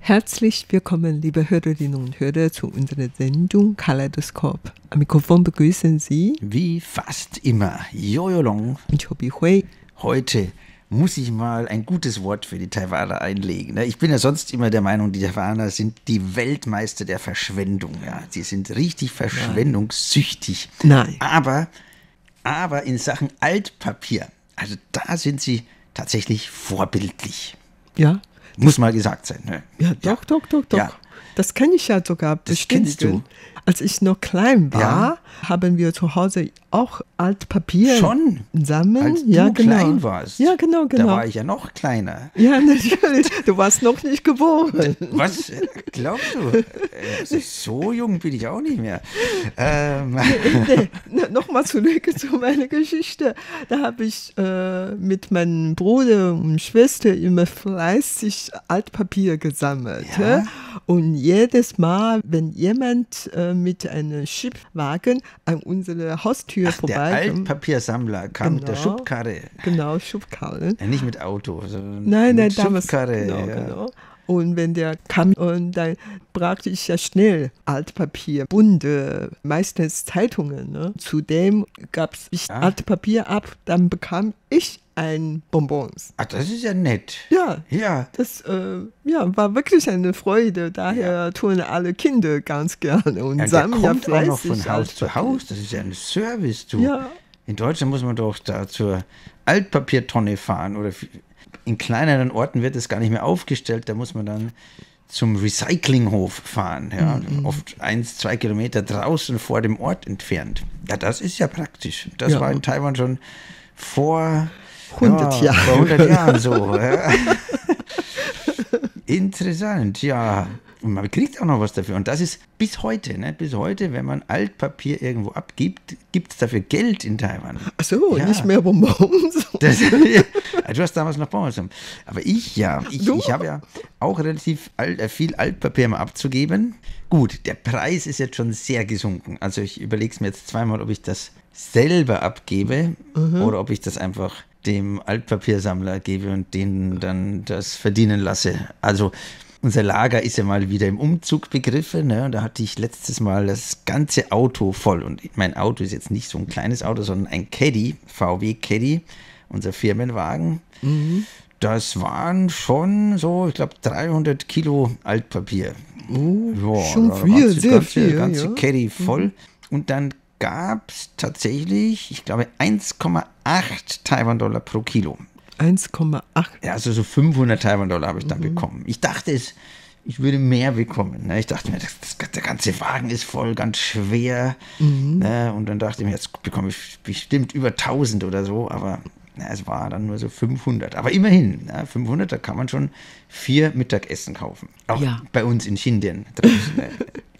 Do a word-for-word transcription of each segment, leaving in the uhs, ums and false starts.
Herzlich willkommen, liebe Hörerinnen und Hörer, zu unserer Sendung Kaleidoskop. Am Mikrofon begrüßen Sie wie fast immer Jojo Long und Chobi Hui. Heute muss ich mal ein gutes Wort für die Taiwaner einlegen. Ich bin ja sonst immer der Meinung, die Taiwaner sind die Weltmeister der Verschwendung. Ja, sie sind richtig verschwendungssüchtig. Nein. Aber, aber in Sachen Altpapier, also da sind sie tatsächlich vorbildlich. Ja. Muss mal gesagt sein. Ne? Ja, doch, ja. doch, doch, doch. Ja. Das kann ich ja sogar bestätigen. Das kennst du. Als ich noch klein war, ja. haben wir zu Hause auch Altpapier Schon? sammeln. Als du ja, genau. klein warst? Ja, genau, genau. Da war ich ja noch kleiner. Ja, natürlich. Du warst noch nicht geboren. Was? Glaubst du? Also so jung bin ich auch nicht mehr. Ähm. Nee, nee. Nochmal zurück zu meiner Geschichte. Da habe ich äh, mit meinem Bruder und Schwester immer fleißig Altpapier gesammelt. Ja? Ja? Und jedes Mal, wenn jemand äh, mit einem Schubwagen an unsere Haustür Ach, vorbei der Altpapiersammler kam genau, mit der Schubkarre. Genau, Schubkarre. Ja, nicht mit Auto, sondern nein, nein, mit damals, Schubkarre. Genau, ja. genau. Und wenn der kam, und dann brachte ich ja schnell Altpapier, bunte, meistens Zeitungen. Ne? Zudem gab es Ja. Altpapier ab, dann bekam ich ein Bonbons. Ach, das ist ja nett. Ja, Ja. das äh, ja, war wirklich eine Freude. Daher Ja. tun alle Kinder ganz gerne und Ja, der sammeln ja kommt auch noch fleißig von Haus zu Altpapier. Haus. Das ist ja ein Service, du. Ja. In Deutschland muss man doch da zur Altpapiertonne fahren oder in kleineren Orten wird es gar nicht mehr aufgestellt. Da muss man dann zum Recyclinghof fahren. Ja, Mhm. oft eins, zwei Kilometer draußen vor dem Ort entfernt. Ja, das ist ja praktisch. Das Ja. war in Taiwan schon vor hundert ja, Jahren. Vor hundert Jahren so. Ja. Interessant, ja. Und man kriegt auch noch was dafür. Und das ist bis heute, ne? Bis heute, wenn man Altpapier irgendwo abgibt, gibt es dafür Geld in Taiwan. Ach so, Ja. nicht mehr Bonbons. Das, ja, du hast damals noch Bonbons. Aber ich, ja, ich, Du? ich habe ja auch relativ alt, äh, viel Altpapier mal abzugeben. Gut, der Preis ist jetzt schon sehr gesunken. Also ich überlege es mir jetzt zweimal, ob ich das selber abgebe Mhm. oder ob ich das einfach dem Altpapiersammler gebe und denen dann das verdienen lasse. Also unser Lager ist ja mal wieder im Umzug begriffen. Ne? Und da hatte ich letztes Mal das ganze Auto voll. Und mein Auto ist jetzt nicht so ein kleines Auto, sondern ein Caddy, V W Caddy, unser Firmenwagen. Mhm. Das waren schon so, ich glaube, dreihundert Kilo Altpapier. Oh, Ja, schon da war viel, das sehr ganze, viel. ganze ja. Caddy voll. Und dann gab es tatsächlich, ich glaube, eins Komma acht Taiwan-Dollar pro Kilo. eins Komma acht. Ja, also so fünfhundert Taiwan-Dollar habe ich dann mhm. bekommen. Ich dachte es, ich würde mehr bekommen. Ne? Ich dachte mir, das, das, der ganze Wagen ist voll, ganz schwer. Mhm. Ne? Und dann dachte ich mir, jetzt bekomme ich bestimmt über tausend oder so. Aber na, es war dann nur so fünfhundert. Aber immerhin, ne? fünfhundert, da kann man schon vier Mittagessen kaufen. Auch Ja. bei uns in Xindian draußen. Ne?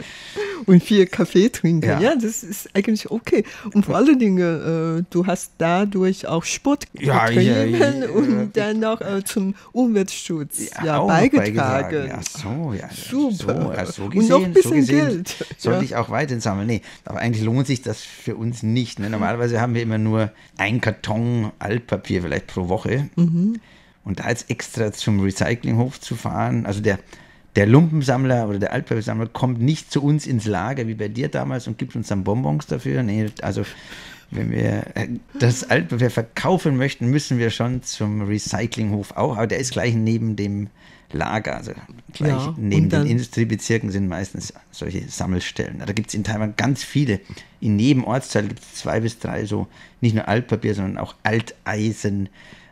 Und viel Kaffee trinken. Ja. Ja. das ist eigentlich okay. Und vor allen Dingen, äh, du hast dadurch auch Sport Ja, getrieben ja, ja, und ja. dann noch äh, zum Umweltschutz ja, Ja, auch noch beigetragen. Ach so, ja. Super. So, ja, so Und noch ein gesehen, bisschen so gesehen Geld. sollte Ja. ich auch weiterhin sammeln. Nee, aber eigentlich lohnt sich das für uns nicht. Ne? Normalerweise haben wir immer nur ein Karton Altpapier vielleicht pro Woche. Mhm. Und da jetzt extra zum Recyclinghof zu fahren, also der, der Lumpensammler oder der Altpapiersammler kommt nicht zu uns ins Lager wie bei dir damals und gibt uns dann Bonbons dafür. Nee, also wenn wir das Altpapier verkaufen möchten, müssen wir schon zum Recyclinghof auch. Aber der ist gleich neben dem Lager, also gleich Ja, neben und dann- den Industriebezirken sind meistens solche Sammelstellen. Da gibt es in Taiwan ganz viele. In jedem Ortsteil gibt es zwei bis drei so, nicht nur Altpapier, sondern auch Alteisen,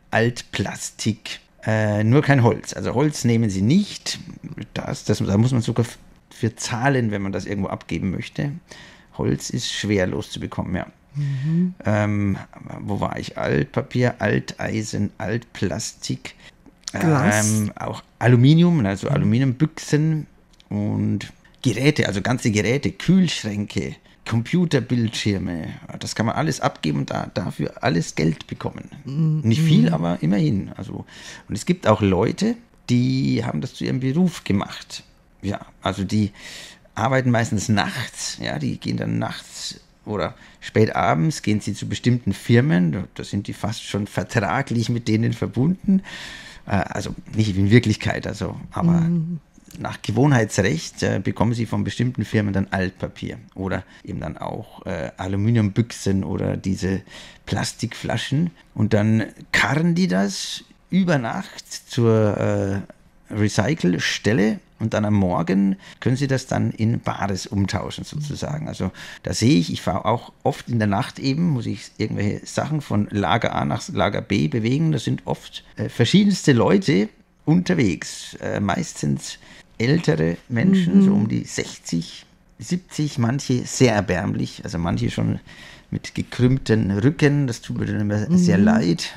Altplastik, äh, nur kein Holz. Also Holz nehmen sie nicht. Das, das, da muss man sogar f- für zahlen, wenn man das irgendwo abgeben möchte. Holz ist schwer loszubekommen, ja. Mhm. Ähm, wo war ich? Altpapier, Alteisen, Altplastik, Glas. ähm, auch Aluminium, also Aluminiumbüchsen und Geräte, also ganze Geräte, Kühlschränke, Computerbildschirme. Das kann man alles abgeben und da, dafür alles Geld bekommen. Mhm. Nicht viel, aber immerhin. Also, und es gibt auch Leute, die haben das zu ihrem Beruf gemacht. Ja, also die arbeiten meistens nachts, ja, die gehen dann nachts oder spät abends, gehen sie zu bestimmten Firmen, da sind die fast schon vertraglich mit denen verbunden. Äh, also nicht in Wirklichkeit, also, aber Mhm. nach Gewohnheitsrecht äh, bekommen sie von bestimmten Firmen dann Altpapier oder eben dann auch äh, Aluminiumbüchsen oder diese Plastikflaschen und dann karren die das über Nacht zur äh, Recycelstelle und dann am Morgen können Sie das dann in Bares umtauschen sozusagen. Also da sehe ich, ich fahre auch oft in der Nacht eben, muss ich irgendwelche Sachen von Lager A nach Lager B bewegen. Da sind oft äh, verschiedenste Leute unterwegs, äh, meistens ältere Menschen, mhm. so um die sechzig, siebzig, manche sehr erbärmlich, also manche schon mit gekrümmten Rücken, das tut mir dann immer mhm. sehr leid.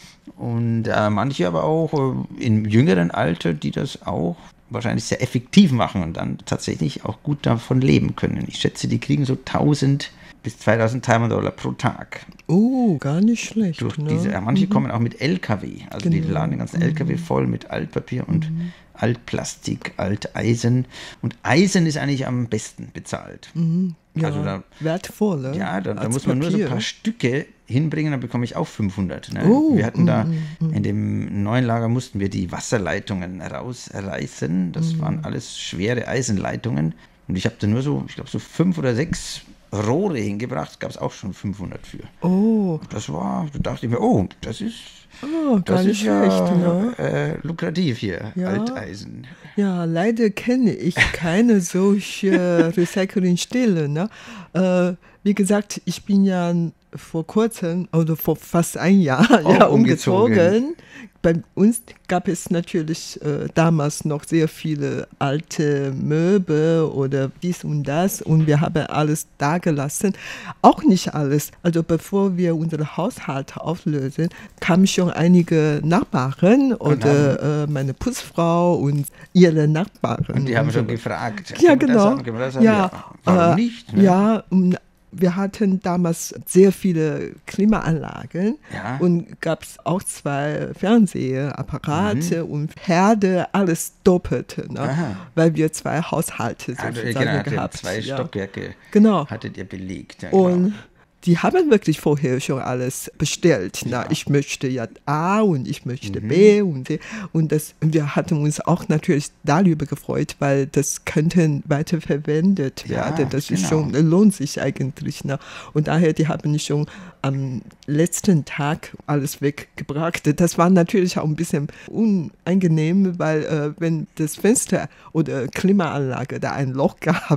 Und äh, manche aber auch äh, im jüngeren Alter, die das auch wahrscheinlich sehr effektiv machen und dann tatsächlich auch gut davon leben können. Ich schätze, die kriegen so tausend bis zweitausend Taiwan-Dollar pro Tag. Oh, gar nicht schlecht. Durch ne? diese, ja, manche mhm. kommen auch mit L K W, also genau. die laden den ganzen mhm. L K W voll mit Altpapier und mhm. Altplastik, Alteisen. Und Eisen ist eigentlich am besten bezahlt. Mhm. Ja, also da, wertvoll. Ne? Ja, da, da muss man Papier. nur so ein paar Stücke hinbringen, dann bekomme ich auch fünfhundert. Ne? Oh, wir hatten da, mm, mm. in dem neuen Lager mussten wir die Wasserleitungen rausreißen. Das mm. waren alles schwere Eisenleitungen. Und ich habe da nur so, ich glaube so fünf oder sechs Rohre hingebracht, gab es auch schon fünfhundert für. Oh. Das war, da dachte ich mir, oh, das ist... Oh, gar das nicht ist ja schlecht, ne? äh, lukrativ hier, ja. Alteisen. Ja, leider kenne ich keine solche Recyclingstelle. Ne? Äh, wie gesagt, ich bin ja vor kurzem oder vor fast ein Jahr oh, ja, umgezogen. umgezogen. Bei uns gab es natürlich äh, damals noch sehr viele alte Möbel oder dies und das und wir haben alles da gelassen. Auch nicht alles. Also bevor wir unseren Haushalt auflösen, kamen schon einige Nachbarn oder äh, meine Putzfrau und ihre Nachbarn. Und die haben und schon so. gefragt. Ja, genau. Das haben, das haben? Ja, ja, warum äh, nicht? Ne? Ja, um, wir hatten damals sehr viele Klimaanlagen ja. und gab es auch zwei Fernsehapparate mhm. und Herde, alles doppelt, ne? Weil wir zwei Haushalte also, sozusagen genau, gehabt zwei ja. Stockwerke genau. hattet ihr belegt. Ja, genau. Und die haben wirklich vorher schon alles bestellt. Na, ja. Ich möchte ja A und ich möchte mhm. B und C. Und das, wir hatten uns auch natürlich darüber gefreut, weil das könnte weiterverwendet werden. Ja, das genau. ist schon, lohnt sich eigentlich. Ne? Und daher, die haben schon am letzten Tag alles weggebracht. Das war natürlich auch ein bisschen unangenehm, weil äh, wenn das Fenster oder Klimaanlage da ein Loch gab.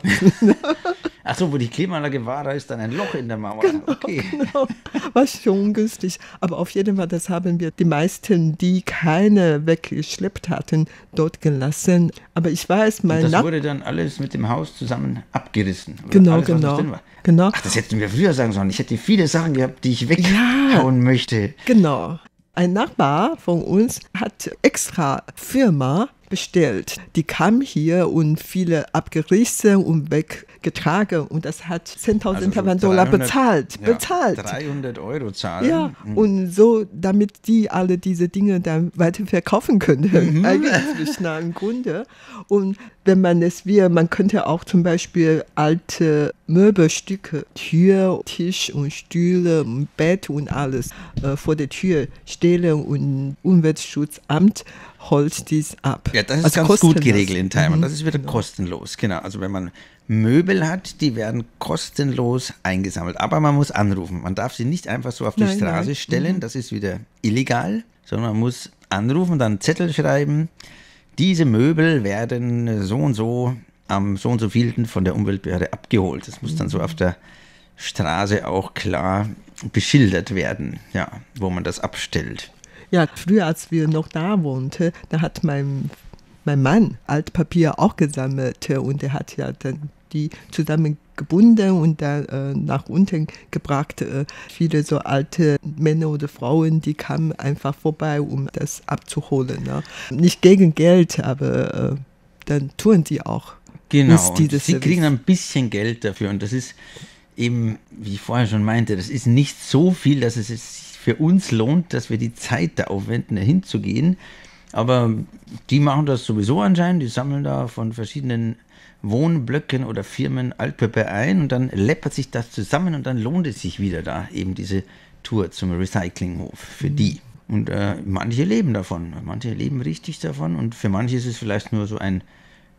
Ach so, wo die Klimaanlage war, da ist dann ein Loch in der Mauer. Genau, okay. Genau. War schon ungünstig. Aber auf jeden Fall, das haben wir die meisten, die keine weggeschleppt hatten, dort gelassen. Aber ich weiß, mein Und das Nach- wurde dann alles mit dem Haus zusammen abgerissen. Genau, alles, genau. drin war. genau. Ach, das hätten wir früher sagen sollen. Ich hätte viele Sachen gehabt, die ich weghauen ja, möchte. Genau. Ein Nachbar von uns hat extra Firma bestellt. Die kam hier und viele abgerissen und weggetragen und das hat zehntausend also so Dollar bezahlt. Ja, bezahlt. dreihundert Euro zahlen. Ja, mhm. und so, damit die alle diese Dinge dann weiter verkaufen können, mhm. eigentlich na, im Grunde. Und wenn man es will, man könnte auch zum Beispiel alte Möbelstücke, Tür, Tisch und Stühle und Bett und alles äh, vor der Tür stellen und Umweltschutzamt holt dies ab. Ja, das ist also ganz kostenlos. gut geregelt in Taiwan. Mhm. Das ist wieder genau. kostenlos. Genau. Also wenn man Möbel hat, die werden kostenlos eingesammelt. Aber man muss anrufen. Man darf sie nicht einfach so auf die nein, Straße nein. stellen. Mhm. Das ist wieder illegal. Sondern man muss anrufen, dann einen Zettel schreiben. Diese Möbel werden so und so am so und so vielten von der Umweltbehörde abgeholt. Das muss mhm. dann so auf der Straße auch klar beschildert werden, ja, wo man das abstellt. Ja, früher, als wir noch da wohnten, da hat mein, mein Mann Altpapier auch gesammelt und er hat ja dann die zusammengebunden und dann äh, nach unten gebracht. Äh, viele so alte Männer oder Frauen, die kamen einfach vorbei, um das abzuholen. Ne? Nicht gegen Geld, aber äh, dann tun die auch. Genau, und sie kriegen ein bisschen Geld dafür und das ist eben, wie ich vorher schon meinte, das ist nicht so viel, dass es sich für uns lohnt, dass wir die Zeit da aufwenden, da hinzugehen. Aber die machen das sowieso anscheinend, die sammeln da von verschiedenen Wohnblöcken oder Firmen Altpapier ein und dann läppert sich das zusammen und dann lohnt es sich wieder da, eben diese Tour zum Recyclinghof für mhm. die. Und äh, manche leben davon, manche leben richtig davon und für manche ist es vielleicht nur so ein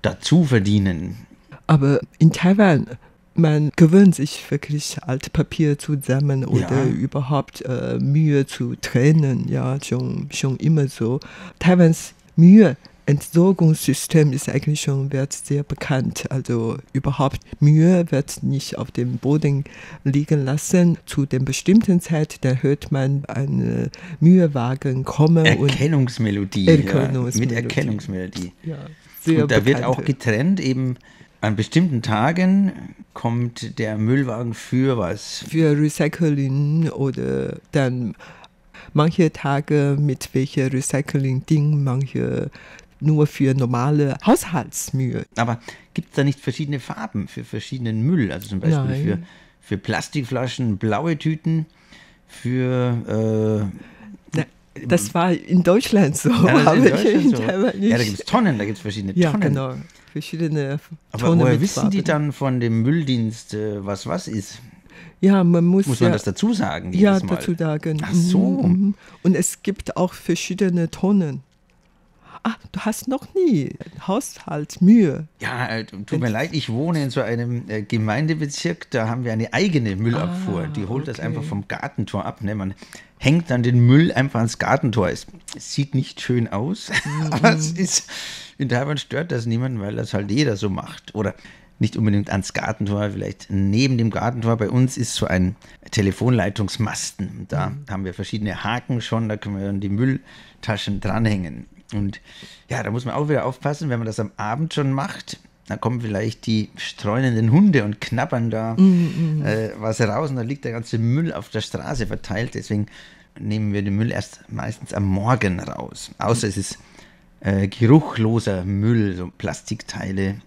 dazu verdienen. Aber in Taiwan, man gewöhnt sich wirklich Altpapier zusammen oder Ja. überhaupt äh, Mühe zu trennen, ja, schon, schon immer so. Taiwans Müheentsorgungssystem ist eigentlich schon wird sehr bekannt. Also überhaupt Mühe wird nicht auf dem Boden liegen lassen. Zu der bestimmten Zeit, da hört man einen Mühewagen kommen. Erkennungsmelodie. Erkennungsmelodie. Ja, mit Erkennungsmelodie. Ja, sehr Und da wird bekannte. auch getrennt, eben an bestimmten Tagen kommt der Müllwagen für was? Für Recycling oder dann manche Tage mit welcher Recycling-Ding, manche nur für normale Haushaltsmühe. Aber gibt es da nicht verschiedene Farben für verschiedenen Müll? Also zum Beispiel Nein. für, für Plastikflaschen blaue Tüten, für... Äh, Na, das war in Deutschland so, ja, das ist aber in hier Deutschland in so. Taiwan nicht. Ja, da gibt es Tonnen, da gibt es verschiedene Ja, Tonnen. genau. Verschiedene Aber Tonnen woher mit wissen die Farben. dann von dem Mülldienst, äh, was was ist? Ja, man muss, Muss ja, man das dazu sagen? ja jedes Mal? dazu sagen. Ach so. Mhm, mhm. Und es gibt auch verschiedene Tonnen. Ah, du hast noch nie Haushaltsmühe. Ja, äh, tut mir leid, ich wohne in so einem äh, Gemeindebezirk, da haben wir eine eigene Müllabfuhr. Ah, Die holt das okay. einfach vom Gartentor ab. Ne? Man hängt dann den Müll einfach ans Gartentor. Es, es sieht nicht schön aus, aber es ist, in Taiwan stört das niemanden, weil das halt jeder so macht. Oder nicht unbedingt ans Gartentor, vielleicht neben dem Gartentor. Bei uns ist so ein Telefonleitungsmasten. Da Mhm. haben wir verschiedene Haken schon, da können wir dann die Mülltaschen dranhängen. Und ja, da muss man auch wieder aufpassen, wenn man das am Abend schon macht, dann kommen vielleicht die streunenden Hunde und knabbern da äh, was raus und dann liegt der ganze Müll auf der Straße verteilt. Deswegen nehmen wir den Müll erst meistens am Morgen raus. Außer es ist äh, geruchloser Müll, so Plastikteile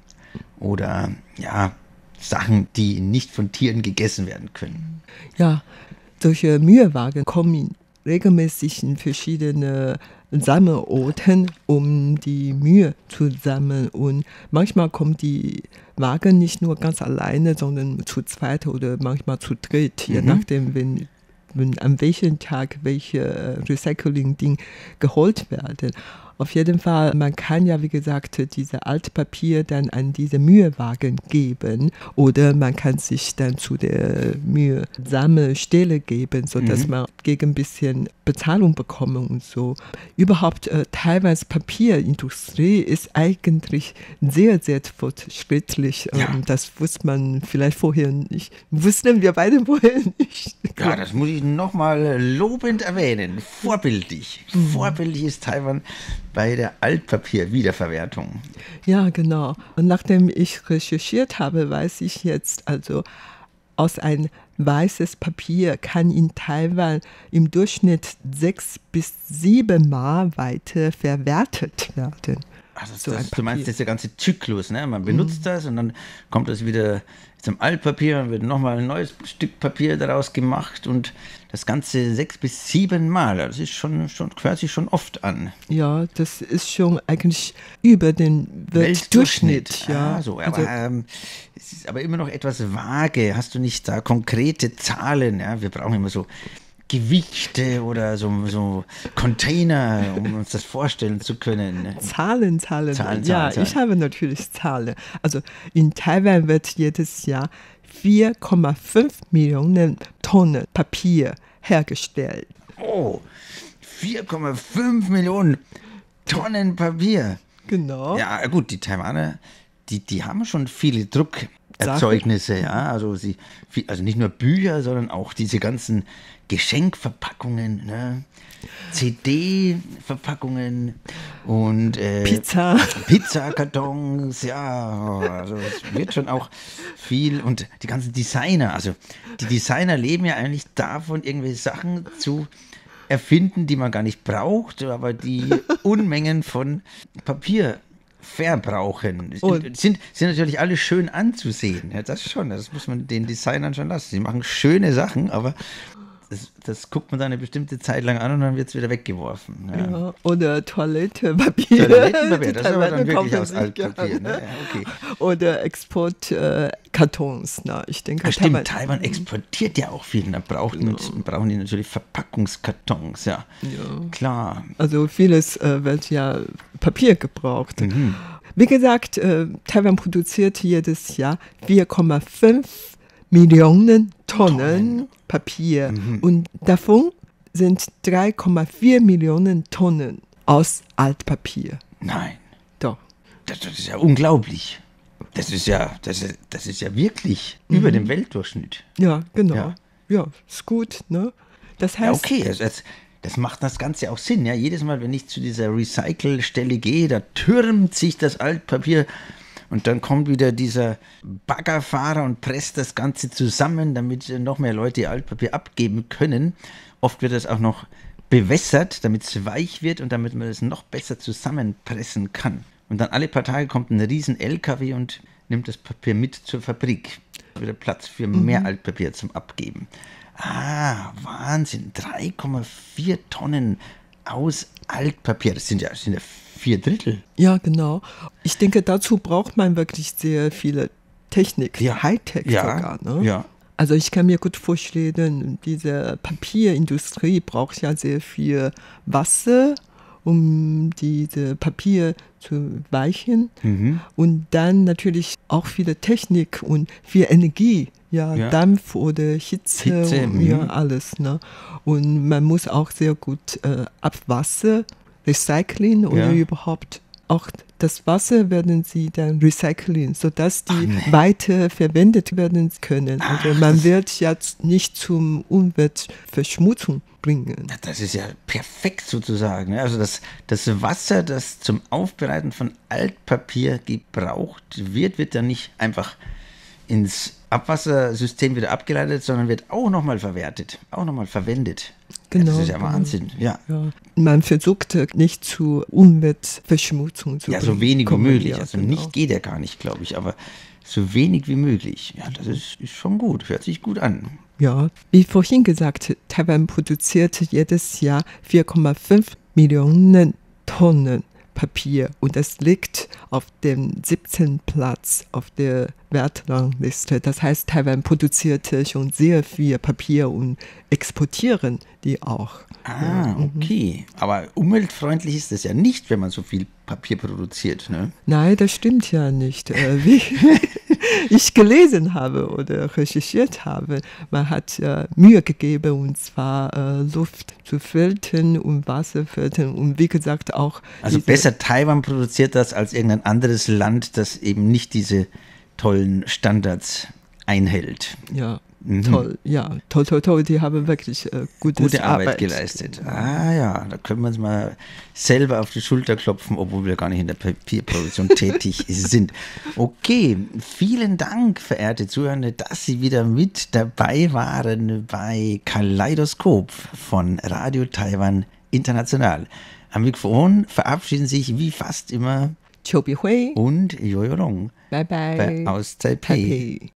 oder ja, Sachen, die nicht von Tieren gegessen werden können. Ja, solche Mühewagen kommen regelmäßig in verschiedene Sammelorten, um die Mühe zu sammeln. Und manchmal kommen die Wagen nicht nur ganz alleine, sondern zu zweit oder manchmal zu dritt, je Mhm. nachdem, wenn, wenn an welchem Tag welche Recycling-Ding geholt werden. Auf jeden Fall, man kann ja, wie gesagt, diese Altpapier dann an diese Mühewagen geben oder man kann sich dann zu der Mühesammelstelle geben, sodass Mhm. man gegen ein bisschen Bezahlung bekommt und so. Überhaupt, äh, Taiwans Papierindustrie ist eigentlich sehr, sehr fortschrittlich. Ja. Ähm, das wusste man vielleicht vorher nicht. Wussten wir beide vorher nicht. Ja, das muss ich nochmal lobend erwähnen. Vorbildlich. Vorbildlich ist Taiwan bei der Altpapier-Wiederverwertung. Ja, genau. Und nachdem ich recherchiert habe, weiß ich jetzt, also aus ein weißes Papier kann in Taiwan im Durchschnitt sechs bis sieben Mal weiter verwertet werden. Also das, So ein das, du meinst, Papier. das ist der ganze Zyklus, ne? Man benutzt das und dann kommt das wieder zum Altpapier und wird nochmal ein neues Stück Papier daraus gemacht und das Ganze sechs bis sieben Mal. Das ist schon, schon hört sich schon oft an. Ja, das ist schon eigentlich über den Weltdurchschnitt. Ja, Ah, so, also, aber ähm, es ist aber immer noch etwas vage. Hast du nicht da konkrete Zahlen? Ja? Wir brauchen immer so Gewichte oder so, so Container, um uns das vorstellen zu können. Zahlen, Zahlen. Zahlen, ja, Zahlen, ich habe natürlich Zahlen. Also in Taiwan wird jedes Jahr vier Komma fünf Millionen Tonnen Papier hergestellt. Oh, vier Komma fünf Millionen Tonnen Papier. Genau. Ja, gut, die Taiwaner, die, die haben schon viele Druckerzeugnisse, ja. Also, sie, viel- also nicht nur Bücher, sondern auch diese ganzen Geschenkverpackungen, ne? C D-Verpackungen und äh, Pizza. Pizzakartons, ja, also es wird schon auch viel und die ganzen Designer, also die Designer leben ja eigentlich davon, irgendwelche Sachen zu erfinden, die man gar nicht braucht, aber die Unmengen von Papier verbrauchen. Und- Sind, sind natürlich alle schön anzusehen, ja, das schon, das muss man den Designern schon lassen. Sie machen schöne Sachen, aber das, das guckt man dann eine bestimmte Zeit lang an und dann wird es wieder weggeworfen. Ja. Ja, oder Toilettenpapier. Toilettenpapier, Die das ist aber dann Taiwaner wirklich kaufen aus sich Altpapier. gerne. Ne? Ja, okay. Oder Exportkartons. Na, ich denke, Ja, stimmt, Taiwan- Taiwan exportiert ja auch viel. Da brauchen, brauchen die natürlich Verpackungskartons, ja. Ja. Klar. Also vieles äh, wird ja Papier gebraucht. Mhm. Wie gesagt, äh, Taiwan produziert jedes Jahr vier Komma fünf Millionen Tonnen, Tonnen. Papier mhm. und davon sind drei Komma vier Millionen Tonnen aus Altpapier. Nein. Doch. Das, das ist ja unglaublich. Das ist ja, das ist, das ist ja wirklich mhm. über dem Weltdurchschnitt. Ja, genau. Ja, ja, ist gut, ne? Das heißt. Ja, okay, das, das, das macht das Ganze auch Sinn. Ja? Jedes Mal, wenn ich zu dieser Recycle-Stelle gehe, da türmt sich das Altpapier und dann kommt wieder dieser Baggerfahrer und presst das Ganze zusammen, damit noch mehr Leute ihr Altpapier abgeben können. Oft wird das auch noch bewässert, damit es weich wird und damit man es noch besser zusammenpressen kann. Und dann alle paar Tage kommt ein riesen L K W und nimmt das Papier mit zur Fabrik. Wieder Platz für mehr mhm. Altpapier zum Abgeben. Ah, Wahnsinn. drei Komma vier Tonnen aus Altpapier. Das sind ja, das sind ja vier Drittel. Ja, genau. Ich denke, dazu braucht man wirklich sehr viele Technik, ja. Hightech ja. sogar. Ne? Ja. Also ich kann mir gut vorstellen, diese Papierindustrie braucht ja sehr viel Wasser, um diese Papier zu weichen. Mhm. Und dann natürlich auch viele Technik und viel Energie. Ja, ja. Dampf oder Hitze, Hitze und, ja, alles. Ne? Und man muss auch sehr gut äh, Abwasser recyceln oder ja. überhaupt auch das Wasser werden sie dann recyceln, sodass die nee. weiter verwendet werden können. Ach, also man wird jetzt nicht zum Umweltverschmutzung bringen. Das ist ja perfekt sozusagen. Also das, das Wasser, das zum Aufbereiten von Altpapier gebraucht wird, wird dann nicht einfach ins Abwassersystem wieder abgeleitet, sondern wird auch nochmal verwertet, auch nochmal verwendet. Genau. Ja, das ist ja Wahnsinn, ja. ja. Man versucht nicht zu Umweltverschmutzung zu Ja, so wenig kommen, wie möglich. Ja, also genau. nicht geht ja gar nicht, glaube ich, aber so wenig wie möglich. Ja, das ist, ist schon gut, hört sich gut an. Ja, wie vorhin gesagt, Taiwan produziert jedes Jahr vier Komma fünf Millionen Tonnen Papier und das liegt auf dem siebzehnten Platz auf der Weltrangliste. Das heißt, Taiwan produzierte schon sehr viel Papier und exportieren die auch. Ah, okay. Mhm. Aber umweltfreundlich ist es ja nicht, wenn man so viel Papier produziert, ne? Nein, das stimmt ja nicht. Äh, wie ich gelesen habe oder recherchiert habe, man hat äh, Mühe gegeben, und zwar äh, Luft zu filtern und Wasser filtern und wie gesagt auch... Also besser Taiwan produziert das als irgendein anderes Land, das eben nicht diese tollen Standards einhält. Ja. Mhm. Toll, ja, toll, toll, toll, die haben wirklich äh, gutes gute Arbeit, Arbeit geleistet. Ah ja, da können wir uns mal selber auf die Schulter klopfen, obwohl wir gar nicht in der Papierproduktion tätig sind. Okay, vielen Dank, verehrte Zuhörende, dass Sie wieder mit dabei waren bei Kaleidoskop von Radio Taiwan International. Am Mikrofon verabschieden sich wie fast immer Chobi Hui und Jojo Long bye bye aus Taipei. Taipei.